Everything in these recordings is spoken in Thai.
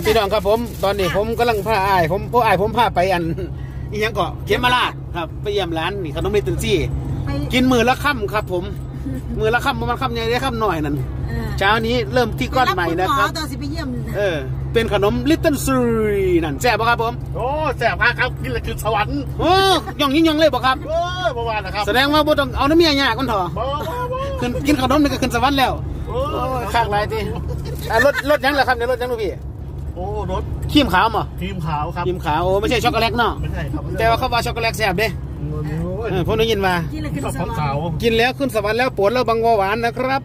พี่น้องครับผมตอนนี้ผมกำลังพาอ้ายผมพาไปอันนี่ยังเกาะเขมราชครับไปเยี่ยมร้านนี่ขนมเมตันซี่กินมือละค่ำครับผมมือละค่ำประมาณค่ำใหญ่ได้ค่ำหน่อยนั่นเช้านี้เริ่มที่ก้อนใหม่นะครับตอนสิไปเยี่ยมเป็นขนมลิตเติ้ลซีนั่นแซ่บป่ะครับผมโอ้แซ่บครับกินเลยคือสวรรค์โอ้ย่องเลยป่ะครับโอ้ประมาณนะครับแสดงว่าบ่ต้องเอาน้ำเมียยากกันเถอะขึ้นกินขนมนี่ก็ขึ้นสวรรค์แล้วโอ้ข้างไรทีรถยังเหรอครับในรถยังลูกพี่โอ้รถครีมขาวมั้งครีมขาวครับครีมขาวโอ้ไม่ใช่ช็อกโกแลตเนาะไม่ใช่ครับแต่ว่าเขาว่าช็อกโกแลตแซ่บเด้ผมได้ยินมากินแล้วขึ้นสวรรค์แล้วปวดแล้วบังเบาหวานนะครับ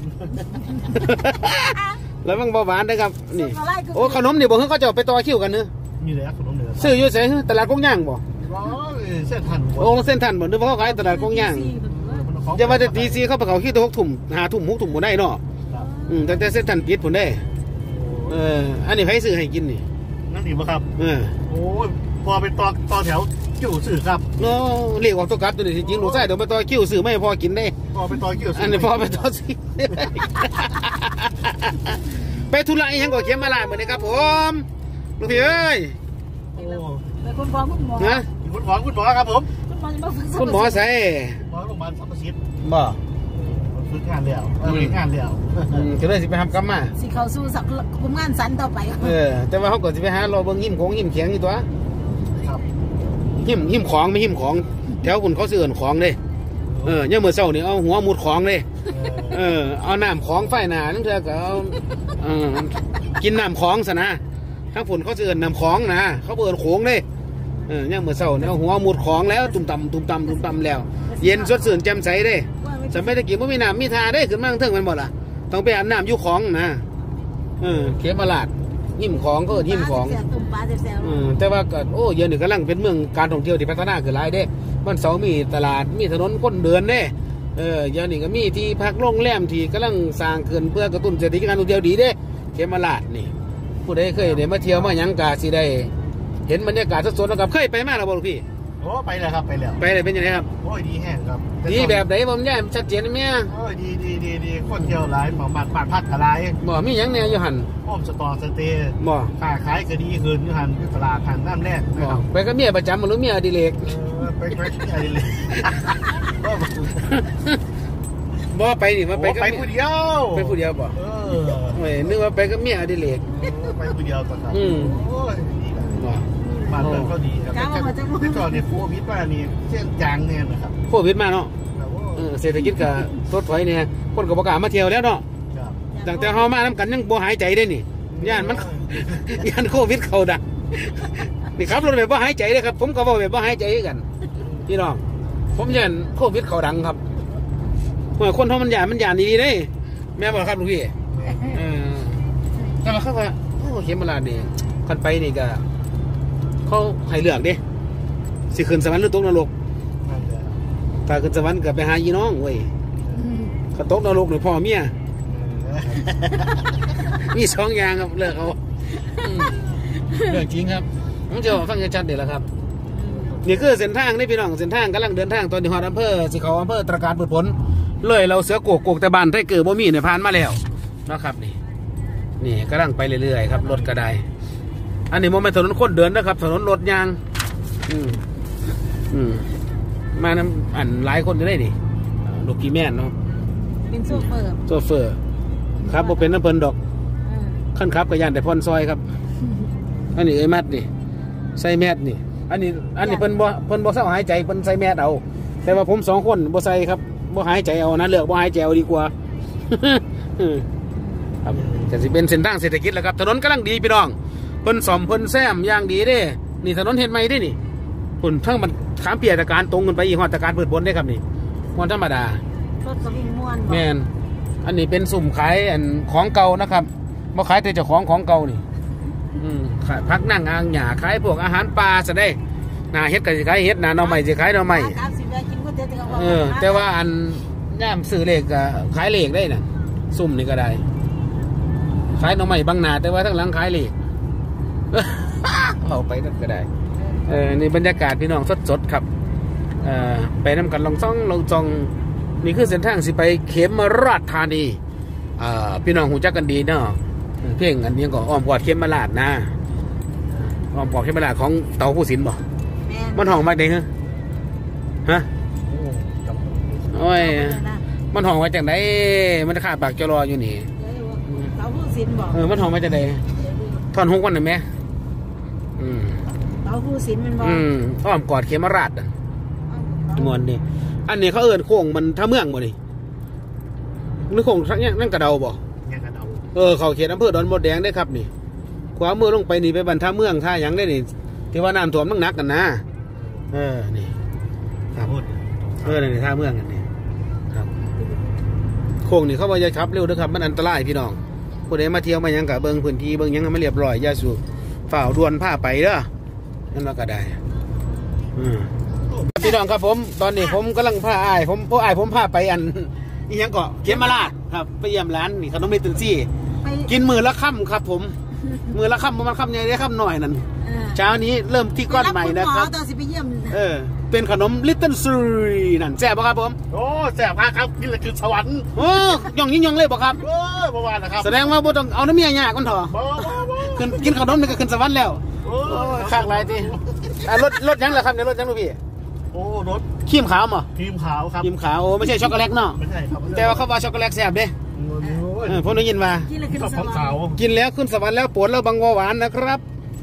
แล้วบังเบาหวานนะครับนี่โอ้ขนมนี่บอกเขาจะไปต่อคิวกันเนอะมีแล้วขนมเนื้อซื้ออยู่ไหนตลาดกุ้งย่างบ่เส้นทันโอ้เส้นทันบ่นึกว่าเขาขายตลาดกุ้งย่างจะว่าจะตีซีเข้าไปเขาคิวตัว6 ถุ่ม5 ถุ่ม6 ถุ่มบ่ได้เนาะแต่เส้นทันปิดผมได้อันนี้ใครซื้อให้กินนี่นั่นดีป่ะครับโอ้ยพอไปต่อแถวคิวซื้อครับเนาะเรียกว่าตัวกัดตัวนี้จริงหนูใส่เดี๋ยวไปต่อคิวซื้อไม่พอกินได้พอไปต่อคิวอันนี้พอไปต่อซื้อไปธุระยังก็เขียนมาลายเหมือนนี้ครับผมลูกพี่เอ้ยไปคุณพ่อคุณหมอนะคุณหมอครับผมคุณหมอใส่หมอโรงพยาบาลสัมประสิทธิ์บ่ฝึกงานแล้วก็เลยสิไปทำกรรมมาสิเขาสู้สักคุมงานสันต่อไปแต่ว่าเขาก็จะไปหารอเบิ้งหิมของหิมเขียงนี่ตัวครับหิมของไม่หิมของแถวคุณเขาซื้อของเลยเนี่ยเมื่อเช้านี่เอาหัวมุดของเลยเอาน้ำของไฟหนานั่นเถอะก็เอากินน้ำของซะนะทั้งฝนเขาซื้อน้ำของนะเขาเปิดโขงเลยเนี่ยเมื่อเช้านี่เอาหัวมุดของแล้วตุ่มต่ำแล้วเย็นสดชื่นแจ่มใสได้จะไม่ได้กินไม่มีน้ำมีทาได้ขึ้นมาทั้งมันหมดล่ะต้องไปอาบน้ำยุของนะเขมราชหิมของก็หิมของแต่ว่าก็โอ้เยอะหนึ่งกำลังเป็นเมืองการท่องเที่ยวที่พัฒนาขึ้นหลายเด้มันเสามีตลาดมีถนนคนเดินเด้เยอะหนึ่งก็มีที่พักโรงแรมที่กำลังสร้างขึ้นเพื่อกระตุ้นเศรษฐกิจการท่องเที่ยวดีเด้เขมราชนี่ผู้ใดเคยได้มาเที่ยวมายังกาสิได้เห็นบรรยากาศสดๆแล้วกับเคยไปมาแล้วบ่ลูกพี่โอ้ไปเลยครับไปเลยเป็นยังไงครับโอ้ยดีแห้งครับดีแบบไหนผมแย่ชัดเจนไหมโอ้ยดีคนเที่ยวหลายหมอบ้านพักอะไรบ่มียังเนี่ยอยู่หันโอ้สตอสเตย์บ่ค้าขายก็ดีขึ้นอยู่หันตลาดหันน้ำแรกไปก็เมียประจำมันหรือเมียอดิเรกไปเมียอดิเรกบ่ไปนี่มาไปก็ไปผู้เดียวบ่ไม่นึกว่าไปก็เมียอดิเรกไปผู้เดียวก่อนครับโอ้ยดีนะบ้านเมืองก็ดีครับแต่ก่อนเนี่ยโควิดมานี่เช่นจางเนี่ยนะครับโควิดมาเนาะเศรษฐกิจก็ลดถอยเนี่ยคนก็ประกาศมาเที่ยวแล้วเนาะตั้งแต่เฮามาน้ำกันยังบ่หายใจได้นี่ย่านโควิดเข้าดังนี่ครับรถแบบบ่หายใจเลยครับผมก็บอกแบบบ่หายใจกันพี่น้องผมย่านโควิดเข้าดังครับคนเฮามันย่านดีๆเด้แม่บอกครับลูกพี่แต่ว่าเขาว่าโอ้เขมราชนี่คันไปนี่ก็เขาให้เลือกดิสิขึ้นสวรรค์หรือตกนรกถ้าขึ้นสวรรค์ก็ไปหายีน้องเว้ยถ้าตกนรกเนี่ยพ่อเมียมี2 อย่างครับเลือกเอาเรื่องจริงครับผมจะฟังชัดๆเดี๋ยวละครับนี่คือเส้นทางนี่พี่น้องเส้นทางกำลังเดินทางตอนนี้ฮอดอำเภอสิเขาอำเภอตระการเปิดผลเลยเราเสือโกกแต่บ้านไทเกิดบ่มีเนี่ยผ่านมาแล้วนะครับนี่กำลังไปเรื่อยๆครับรถกระไดอันนี้มันเป็นถนนคนเดินนะครับถนนรถยางมาอันหลายคนจะได้ดิลูกกี่แม่นเนาะเป็นโซเฟอร์ครับผมเป็นน้ำเพลินดอกขั้นครับกับยานแต่พรซอยครับอันนี้ไอ้มัดนี่ใส่แมสนี่อันนี้เพิ่นบ่เศร้าหายใจเพิ่นใส่แมสเอาแต่ว่าผม2 คนบ่ใส่ครับบ่หายใจเอานะเลือกบ่หายใจเอาดีกว่าครับจะสิเป็นเส้นทางเศรษฐกิจแล้วครับถนนกำลังดีพี่น้องเพิ่นซ่อมเพิ่นแซมอย่างดีเด้นี่ถนนเฮ็ดใหม่ได้นี่พุ่นทั้งมันขามเปียตะการตรงกันไปอีกฮอดตะการเปิดบนได้ครับนี่ม่วนธรรมดารถก็วิ่งม่วนแม่นอันนี้เป็นสุ่มขายของเก่านะครับบ่ขายแต่เจ้าของเก่านี่ขายพักนั่งอ่างหญ้าขายพวกอาหารปลาซะได้หน้าเฮ็ดก็สิขายเฮ็ดหน้าหน่อไม้สิขายหน่อไม้แต่ว่าอันย่ามซื้อเลขก็ขายเลขได้น่ะสุ่มนี่ก็ได้ขายหน่อไม้บางนาแต่ว่าทั้งหลังขายเลขเอาไปนั่นก็ได้นี่บรรยากาศพี่น้องสดๆครับไปน้ำกันลองจองนี่คือเส้นทางสิไปเขมราชธานีพี่น้องหูจักกันดีเนาะเพลงอันนี้ก็อ้อมกอดเข็มมาลาดนะอ้อมกอดเข็มมาลาดของเต๋าผู้สินบ่มันห้องมาได้เหรอฮะโอ้ยมันห้องมาจากไหนมันขาดปากจรออยู่นี่เต๋าผู้สินบอกมันห้องมาจากไหนท่อนฮุกวันไหนไหมเต๋าผู้สินมันบอกอ้อมกอดเข็มมาลาดมวนนี่อันนี้เขาเอิ้นโค้งมันท่าเมืองบ่นี่หรือโค้งนั่งกระเดาบ่เขาเขตอำเภอดอนมดแดงได้ครับนี่ขวามือลงไปนี่ไปบรรท่าเมืองท่ายังได้นี่ที่ว่าน้ำท่วมนักกันนะนี่ครับนี่ท่าเมืองกันนี่ครับโค้งนี่เขาบอกอย่าขับเร็วนะครับมันอันตรายพี่น้องผู้ใดมาเที่ยวมายังกับเบิ้งพื้นที่เบิ้งยังไม่เรียบร้อยอย่าสูฝ่าวด่วนผ้าไปเด้อนั่นเราก็ได้พี่น้องครับผมตอนนี้ผมกำลังพาอ้ายผมพาไปอันนี่ยังเกาะเขมราชครับไปเยี่ยมร้านนี่ขนมเมตุนซี่กินมือละค่ำครับผมมือละค่ำประมาณค่ำใหญ่ได้ค่ำหน่อยนั่นเช้านี้เริ่มที่ก้อนใหม่นะครับตอนสิไปเยี่ยมเป็นขนมลิตเติ้ลซูรีนั่นแซ่บป่ะครับผมโอ้แซ่บครับกินเลยคือสวรรค์โอ้ย่องยิ่งย่องเลยป่ะครับโอ้ประมาณนะครับแสดงว่าบ่ต้องเอาน้ำเมียยากกันเถอะกินขนมนี่ก็ขึ้นสวรรค์แล้วโอ้ข้างไรทีรถยังเหรอครับเนี่ยรถยังลูกพี่โอ้รถครีมขาวมั้งครีมขาวครับครีมขาวโอ้ไม่ใช่ช็อกโกแลตเนาะไม่ใช่ครับแต่ว่าเขาว่าช็อกโกแลตแซ่บเด้ผมได้ยินมากินแล้วขึ้นสวรรค์แล้วปวดแล้วบังเบาหวานนะครับ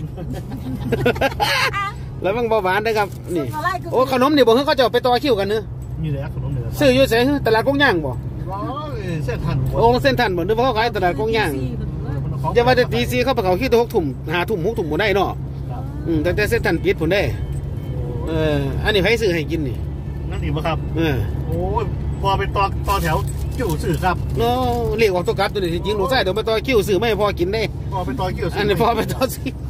แล้วบังเบาหวานนะครับนี่โอ้ขนมนี่บอกเขาจะไปต่อคิวกันเนอะมีแล้วขนมเนื้อซื้ออยู่เสตลาดกุ้งย่างบ่เส้นทันโอ้เส้นทันบ่นึกว่าเขาขายตลาดกุ้งย่างจะว่าจะตีซีเข้าไปเขาคิวตัว6 ถุ่ม5 ถุ่ม6 ถุ่มบ่ได้เนาะแต่เส้นทันปิดผมได้อันนี้ใครซื้อให้กินนี่นั่นดีป่ะครับโอ้ยพอไปต่อแถวคิวซื้อครับเนาะเรียกออกตัวกลับตัวนี้จริงหนูใส่เดี๋ยวไปต่อคิวซื้อไม่พอกินได้พอไปต่อคิวอันนี้พอไปต่อซื้อ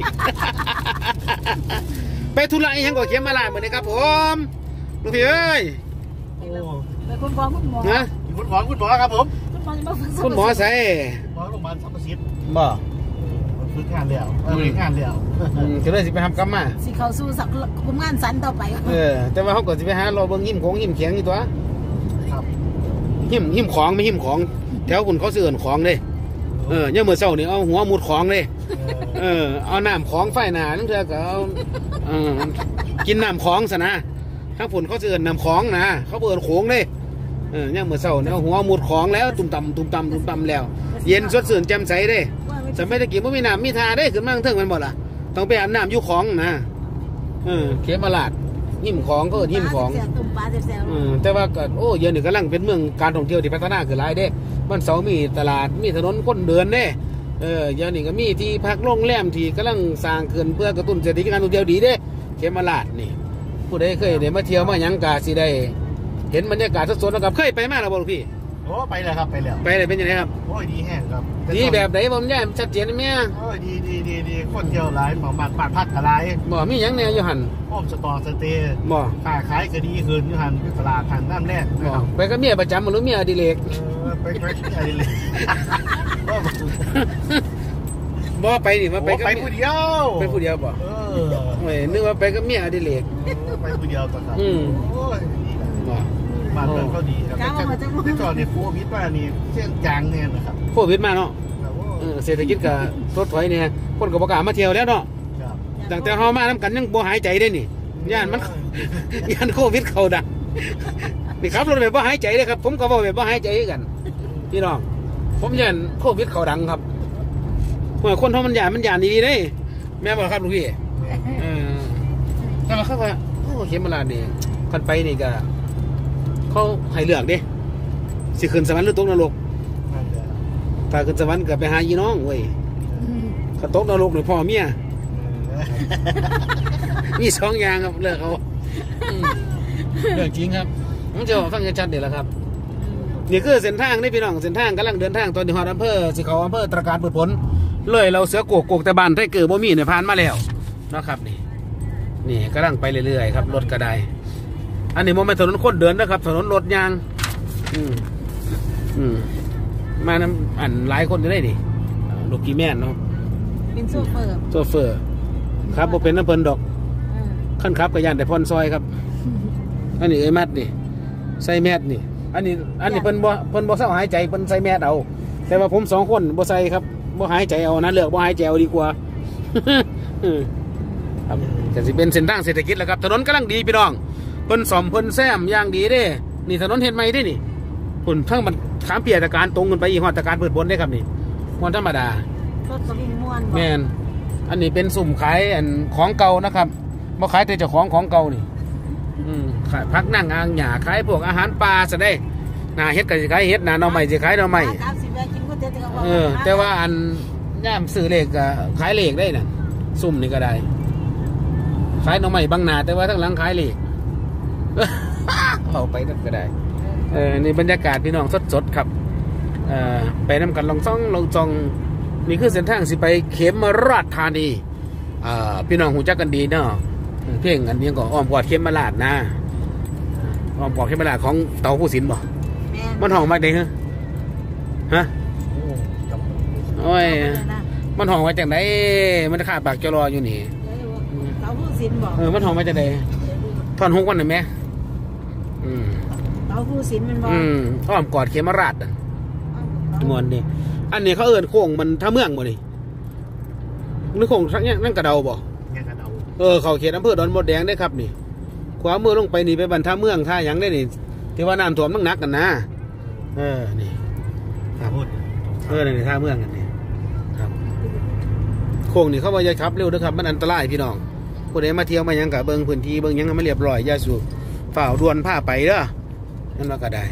ไปธุระยังก็เขียนมาลาเหมือนนี้ครับผมลูกพี่เอ้ยไปคุณหมอนะคุณหมอครับผมคุณหมอใส่หมอโรงพยาบาลสัมประสิทธิ์บ่ฝึกงานแล้วจะเลยสิไปทำกรรมมาสิเขาสู้สักคุมงานสันต่อไปแต่ว่าเขาก็จะไปหารอเบิ้งหิ้มของหิ้มเขียงนี่ตัวครับหิ้มของไม่หิ้มของแถวคุณเขาเสื่อนของเลยเนี่ยเมื่อเช้านี่เอาหัวมุดของเลยเอาน้ำของไฟหนาทั้งเธอก็เอากินน้ำของซะนะทั้งผลเขาเสื่อนน้ำของนะเขาเปิดโขงเลยเนี่ยเมื่อเช้านี่เอาหัวมุดของแล้วตุ่มต่ำแล้วเย็นสดชื่นแจ่มใสได้จะไม่ได้กินไม่มีน้ำมีทาได้ขึ้นมาเทิงมันหมดล่ะต้องไปอาบน้ำยุของนะเขมราชหิ้มของก็หิ้มของแต่ว่าก็โอ้เย็นนี่กำลังเป็นเมืองการท่องเที่ยวที่พัฒนาขึ้นหลายเด้บ้านเสามีตลาดมีถนนคนเดินเด้เย็นนี่ก็มีที่พักโรงแรมที่กำลังสร้างขึ้นเพื่อกระตุ้นเศรษฐกิจการท่องเที่ยวดีเด้เขมราชนี่ผู้ใดเคยได้มาเที่ยวมาหยังกาสิได้เห็นบรรยากาศสดๆแล้วกับเคยไปมาแล้วบ่ลูกพี่โอ้ไปเลยครับไปเลยเป็นยังไงครับโอ้ยดีแห้งครับดีแบบไหนผมแย่ชัดเจนไหมโอ้ยดีคนเที่ยวหลายหมอบ้านพักอะไรบ่มียังเนี่ยอยู่หันโอ้สตอสเตย์บ่ค้าขายก็ดีขึ้นอยู่หันตลาดหันน้ำแรกบ่ไปกับเมียประจำหรือเมียอดิเรกไปเมียอดิเรกบ่ไปนี่มาไปกับไปผู้เดียวบ่นึกว่าไปกับเมียอดิเรกไปผู้เดียวต่อครับโอ้ยบ่บ้านเมืองเขาดีครับแต่ก่อนเนี่ยโควิดมานี่เช่นจางเนี่ยนะครับโควิดมาเนาะเศรษฐกิจก็ถดถอยเนี่ยคนก็บ่กล้ามาเที่ยวแล้วเนาะตั้งแต่เฮามาน้ำกันยังบ่หายใจได้นี่ย่านโควิดเข้าดังนี่ครับรถแบบบ่หายใจเลยครับผมก็บ่แบบบ่หายใจกันพี่น้องผมย่านโควิดเข้าดังครับคนเฮามันย่านดีๆเด้แม่บ่ครับลูกพี่แต่ว่าเขาว่าโอ้เขมราชนี่คันไปนี่ก็เขาให้เลือกดิสิขึ้นสวรรค์หรือตกนรกถ้าขึ้นสวรรค์ก็ไปหายีน้องเว้ยถ้าตกนรกหรือพ่อเมียมี2 อย่างครับเลือกเขาเรื่องจริงครับผมจะฟังชัดๆเดี๋ยวละครับนี่คือเส้นทางนี่พี่น้องเส้นทางกำลังเดินทางตอนที่ฮอดอำเภอสิเขาอำเภอตระการเปิดผลเลยเราเสือโกกแต่บ้านไทเกิดบ่มีเนี่ยผ่านมาแล้วนะครับนี่กำลังไปเรื่อยๆครับรถกระไดอันนี้มันเป็นถนนคนเดินนะครับถนนรถยางมาอันหลายคนจะได้ดิลูกกี่แม่นเนาะเป็นโซเฟอร์ครับบ่เป็นน้ำเพลินดอกขั้นครับกับยานแต่พรซอยครับอันนี้ไอ้แมทนี่ใส่แมทนี่อันนี้เพิ่นบ่เศร้าหายใจเพิ่นใส่แมทเอาแต่ว่าผม2 คนบ่ใส่ครับบ่หายใจเอานะเลือกบ่หายใจเอาดีกว่าครับจะสิเป็นเส้นทางเศรษฐกิจแล้วครับถนนกำลังดีพี่น้องเพิ่นซ่อมเพิ่นแซมอย่างดีเด้นี่ถนนเฮ็ดใหม่ได้นี่พุ่นทั้งมันขามเปียตะการตรงกันไปอีกฮอดตะการเปิดบนได้ครับนี่วันธรรมดารถก็วิ่งม่วนแม่นอันนี้เป็นสุ่มขายอันของเก่านะครับบ่ขายแต่เจ้าของเก่านี่ขายพักนั่งอ่างหญ้าขายพวกอาหารปลาซะได้หน้าเฮ็ดก็สิขายเฮ็ดหน้าหน่อไม้สิขายหน่อไม้แต่ว่าอันย่ามซื้อเลขก็ขายเลขได้น่ะซุ่มนี่ก็ได้ขายหน่อไม้บางนาแต่ว่าทั้งหลังขายเลขเอาไปนั่นก็ได้นี่บรรยากาศพี่น้องสดๆครับไปนำกันลองซองนี่คือเส้นทางสิไปเขมราชธานีพี่น้องหูจักกันดีเนาะเพลงอันนี้ก็อ้อมกอดเขมราชนะอ้อมกอดเขมราชของเต่าผู้สินบ่มันห้องมาได้ฮะโอ้ยมันห้องมาจากไหนมันขาดปากจรออยู่นี่เต่าผู้สินบอกมันห้องมาจากไหนท่อนฮุกวันไหนไหมเต่าผู้สินมันบอกอ้อมกอดเขมราชมวนนี่อันนี้เขาเอิ้นโค้งมันท่าเมืองบ่นี่นึกโค้งทักเนี่ยนั่งกระเดาบ่เขาเขตอำเภอดอนมดแดงได้ครับนี่ขวามือลงไปนี่ไปบรรท่าเมืองท่าหยังได้นี่ที่ว่าน้ำท่วมนักกันนะนี่นี่ท่าเมืองกันนี่ครับโค้งนี่เขาว่าอย่าขับเร็วนะครับมันอันตรายพี่น้องผู้ใดมาเที่ยวมายังกับเบิ้งพื้นที่เบิ้งยังไม่เรียบร้อยอย่าสูบฝ่าด่วนผ้าไปเด้อนั่นว่าก็ได้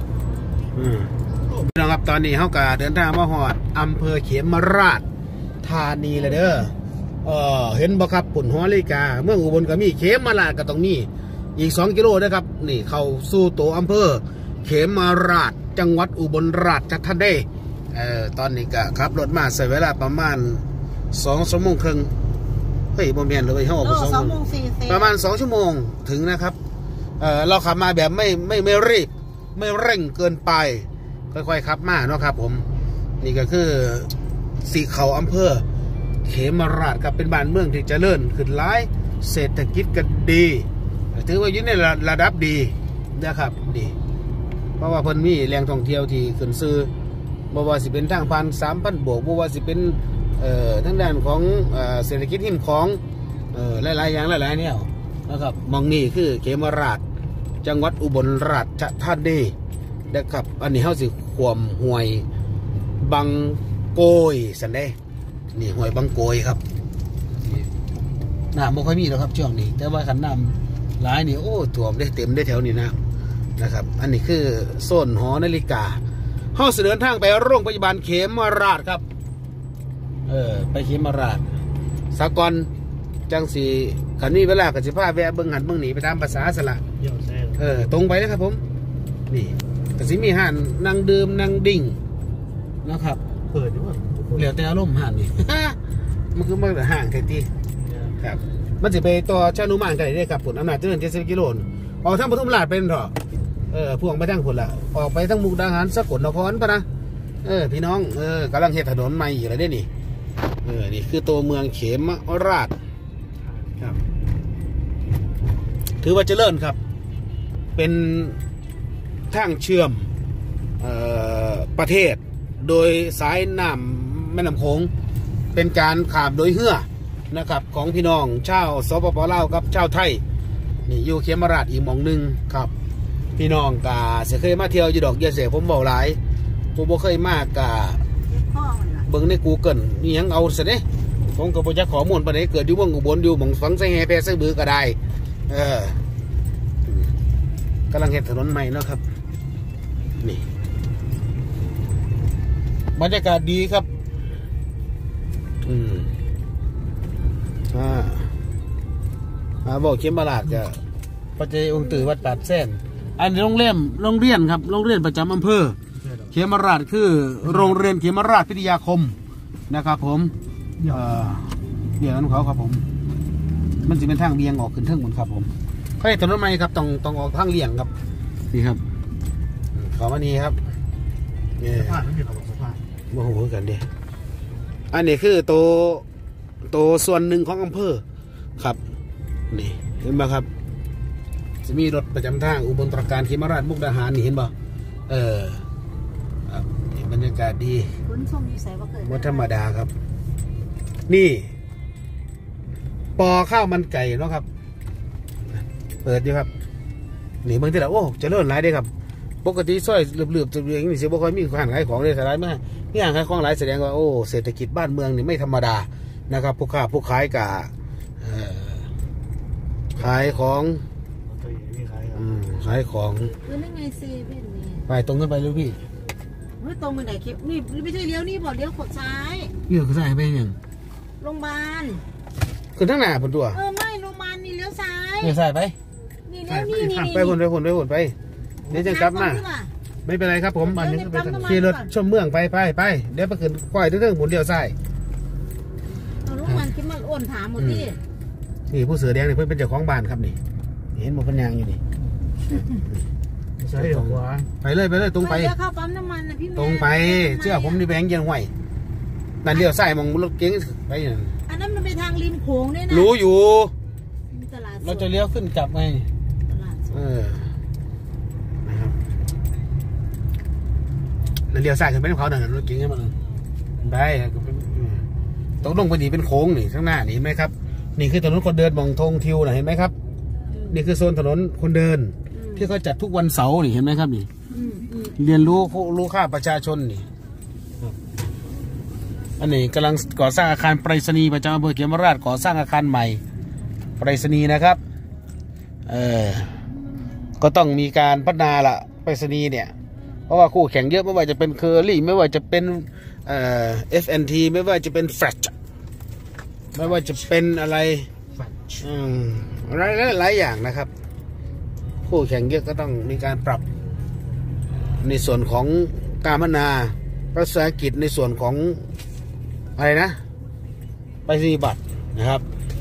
พี่น้องครับตอนนี้เขาก็เดินทางมาฮอดอำเภอเขมราชธานีเลยเด้อเห็นบ่ครับปุ่นฮอลิกาเมืองอุบลก็มีเขมราชก็ต้องมีอีก2 กิโลนะครับนี่เข้าสู่ตัวอำเภอเขมราชจังหวัดอุบลราชธานีตอนนี้ก็ขับรถมาใช้เวลาประมาณ2 ชั่วโมงครึ่งเฮ้ยบ่แม่นเลยเขาบอก2 ชั่วโมงประมาณ2 ชั่วโมงถึงนะครับเราขับมาแบบไม่รีบไม่เร่งเกินไปค่อยๆขับมาเนาะครับผมนี่ก็คือสีเขาอำเภอเขมราชครับเป็นบ้านเมืองที่เจริญขึ้นหลายเศรษฐกิจก็ดีถือว่าอยู่ในระดับดีนะครับดีเพราะว่าเพิ่นมีแหล่งท่องเที่ยวที่ขึ้นชื่อบ่ว่าสิเป็นทางผ่าน 3,000 บวกบ่ว่าสิเป็นทางด้านของเศรษฐกิจหิมของหลายๆอย่างหลายๆแนวนะครับมองนี่คือเขมราชจังหวัดอุบลราชธานีนะครับอันนี้เฮาสิขวมห้วยบังโกยสันได้นี่ห้วยบังโกยครับน้ำบ่ค่อยมีแล้วครับช่วงนี้แต่ว่าขันน้ำหลายนี่โอ้ท่วมได้เต็มได้แถวนี้นะครับอันนี้คือโซนหอนาฬิกาเฮาเดินทางไปโรงพยาบาลเขมราชครับไปเขมราชสากลจังสีขันนี้เวลากับสิพาแวะเบิ่งหันเบิ่งหนีไปตามภาษาสละตรงไปนะครับผมนี่กสิมีห่านนั่งดื่มนั่งดิ่งนะครับเปิดด้วยเหลียวแต่อารมณ์ห่านนี่มันคือมันห่างแค่ที่ครับมันจะไปต่อชานุมานกันได้ครับผลอำนาจเจริญ70 กิโลออกทางปทุมราชเป็นหรอพวงไปทางผลละออกไปทางมุกดาหารสกลนครปะนะพี่น้องกำลังเฮ็ดถนนใหม่อยู่แล้วนี่นี่คือตัวเมืองเขมราชครับถือว่าเจริญครับเป็นทางเชื่อมประเทศโดยสายน้ำแม่น้ำโขงเป็นการข้ามโดยเรือนะครับของพี่น้องชาวสปป.ลาวกับชาวไทยนี่อยู่เขมราชอีกหม่องหนึ่งครับพี่น้องกาเคยมาเที่ยวอยู่ดอกเยาเสผมบอกหลายผมบ่เคยมากกาเบิ่งใน Google นี่ยังเอาซะเด้ผมก็บ่จักข้อมูลปานใดเกิดอยู่เมืองอุบลอยู่หม่องฝังไสแฮแพไสบือก็ได้กำลังเฮ็ดถนนใหม่แล้วครับนี่บรรยากาศดีครับบอกเขมราชก็ปัจจัยองค์ตื่วัดตาดแซนอันนี้โรงเรียนครับโรงเรียนประจำอำเภอเขมราชคือโรงเรียนเขมราชพิทยาคมนะครับผมเดี๋ยวนั้นเขาครับผมมันจะเป็นทางเบี่ยงออกขึ้นเทิงบนครับผมใครถนนใหม่ครับต้องออกทางเลี่ยงครับนี่ครับขอมานี่ครับโมโหกันเดียอันนี้คือตัวส่วนหนึ่งของอำเภอครับนี่เห็นไหมครับจะมีรถประจำทางอุบลตราการเขมราชมุกดาหารนี่เห็นบ่บรรยากาศดีคุณชมอยู่ใส่ว่าเกิดไม่ธรรมดาครับ นี่ปอข้าวมันไก่เนาะครับเปิดอยู่ครับนี่บางทีเราโอ้จะเลื่อนหลายได้ครับปกติซอยเหลือบๆจะเรียงนี่สิบ่ค่อยมีร้านขายของเลยสลายมากนี่ร้านขายของหลายแสดงว่าโอ้เศรษฐกิจบ้านเมืองนี่ไม่ธรรมดานะครับผู้ค้าผู้ขายกะขายของขายของคือนั่นไงเซเว่นนี่ไปตรงขึ้นไปเลยพี่เฮ้ยตรงไปไหนคลิปนี่ไม่ใช่เลี้ยวนี่บอกเลี้ยวขดซ้ายนี่คือใส่ไปยังโรงพยาบาลคือทั้งหน้าผลตัวไม่โรงพยาบาลนี่เลี้ยวซ้ายนี่ใส่ไปนี่เลี้ยวนี่ไปผลไปเดี๋ยวจะกลับมาไม่เป็นไรครับผมอันนี้ขี่รถชมเมืองไปเดี๋ยวไปขึ้นก้อยเรื่องหมุนเดียวใส่โรงพยาบาลคิดมันอ้วนถามหมดที่นี่ผู้เสือแดงนี่เพื่อนเป็นเจ้าของบ้านครับนี่เห็นหมดพันยางอยู่นี่ใช่หรอวะไปเลยตรงไปเข้าปั๊มน้ำมันนะพี่ตรงไปเชื่อผมนี่แบงค์เย็นห่วยนั่นเลี้ยวใส่มองรถเก๋งไปอย่างนั้นอันนั้นมันไปทางริมโขงเนี่ยนะรู้อยู่ตลาดเราจะเลี้ยวขึ้นกลับไงตลาดนะครับนั่นเลี้ยวใส่ขึ้นไปเขาหนึ่งรถเก๋งให้มันได้ตรงลงไปดีเป็นโค้งนี่ข้างหน้านี่เห็นไหมครับนี่คือถนนคนเดินมองธงทิวนะเห็นไหมครับนี่คือโซนถนนคนเดินที่เขาจัดทุกวันเสาร์นี่เห็นไหมครับนี่เรียนรู้ค่าประชาชนนี่อันนี้กำลังก่อสร้างอาคารไปรษณีย์ประจำอำเภอเขมราชก่อสร้างอาคารใหม่ไปรษณีย์นะครับก็ต้องมีการพัฒนาละไปรษณีย์เนี่ยเพราะว่าคู่แข่งเยอะไม่ว่าจะเป็นเคอรี่ไม่ว่าจะเป็นFNT ไม่ว่าจะเป็นแฟลชไม่ว่าจะเป็นอะไรหลายอย่างนะครับคู่แข่งเยอะก็ต้องมีการปรับในส่วนของการพัฒนาภาษาอังกฤษในส่วนของอะไรนะไปรษณียบัตรนะครับ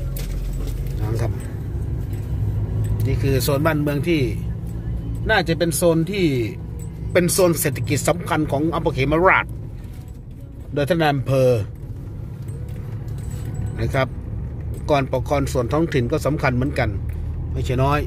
นี่คือโซนบ้านเมืองที่น่าจะเป็นโซนที่เป็นโซนเศรษฐกิจสำคัญของอำเภอเขมราชโดยท่านนายอำเภอนะครับก่อนปกครองส่วนท้องถิ่นก็สำคัญเหมือนกันไม่ใช่น้อย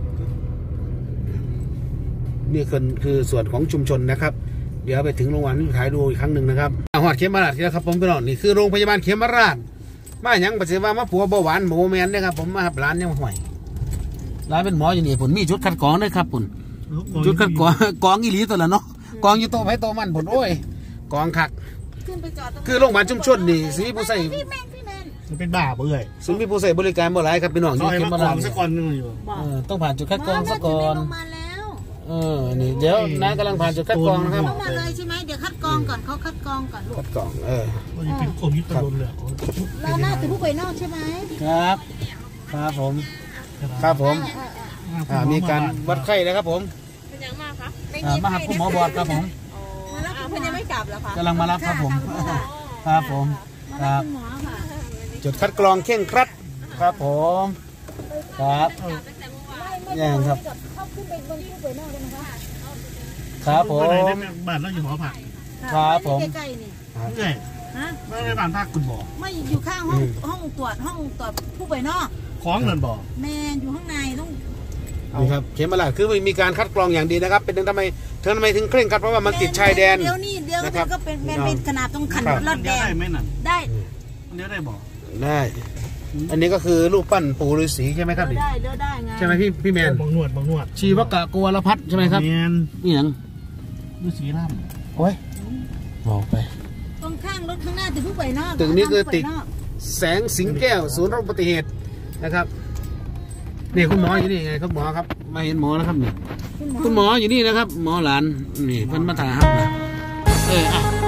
นี่คือส่วนของชุมชนนะครับเดี๋ยวไปถึงโรงพยาบาลถ่ายดูอีกครั้งหนึ่งนะครับหอดเขมราชครับผมพี่น้องนี่คือโรงพยาบาลเขมราชมาอย่างปัจจุบันมาผัวเบาหวานโมเมนต์นะครับผมมาร้านยังห่วยร้านเป็นหมออยู่นี่ผมมีชุดคัดกรองด้วยครับผมชุดคัดกรองกองอีหลีตัวละเนาะกองอยู่โต๊ะไผ่โต๊ะมันผมโอ้ยกองคักคือโรงพยาบาลชุมชนนี่สิผู้ใส่มันเป็นบ้าเบื่อซึ่งมีผู้ใส่บริการบ่หลายครับพี่น้องอยู่เขมราชสักคนนึงอยู่ต้องผ่านจุดคัดกรองซะก่อนนี่เดี๋ยวน้ากำลังผ่านจุดคัดกรองนะครับเข้ามาเลยใช่ไหมเดี๋ยวคัดกรองก่อนเขาคัดกรองก่อนลูกคัดกรองมันเป็นโควิดตลอดเลยเราหน้าถึงผู้ป่วยนอกใช่ไหมครับผมมีการวัดไข้นะครับผมเป็นยังมากคะมาหาคุณหมอบอดครับผมมารับคุณยังไม่กลับเหรอคะกำลังมารับครับผมครับผมครับจุดคัดกรองเข่งครัดครับผมครับยังครับเข้าขึ้นไปบนผู้ป่วยนอกได้ไหมคะครับผมบ้านเราอยู่หอผักครับผมใกล้ๆนี่ใช่ฮะไม่ได้บ้านพักคุณบอกไม่อยู่ข้างห้องตรวจผู้ป่วยนอกของเงินบอกแมนอยู่ข้างในต้องนี่ครับเขมราชคือมีการคัดกรองอย่างดีนะครับเป็นทำไมถึงเคร่งครัดเพราะว่ามันติดชายแดนเดี๋ยวก็เป็นขนาดต้องขันรถแดงได้ไหมนั่นได้เดี๋ยวได้บอกได้อันนี้ก็คือรูปปั้นปู่ฤาษีใช่ไหมครับได้ไงใช่ไหมพี่แมนบางนวดชีวกะโกวลพัฒน์ใช่ไหมครับนี่ยังฤาษีล่ามโอ้ยบอกไปตรงข้างรถข้างหน้าตึกผู้ป่วยนอกตึกนี้คือตึกแสงสิงแก้วศูนย์รบอุบัติเหตุนะครับนี่คุณหมออยู่นี่ไงครับหมอครับมาเห็นหมอแล้วครับนี่คุณหมออยู่นี่นะครับหมอหลานนี่เพิ่นมาถ่ายครับนะ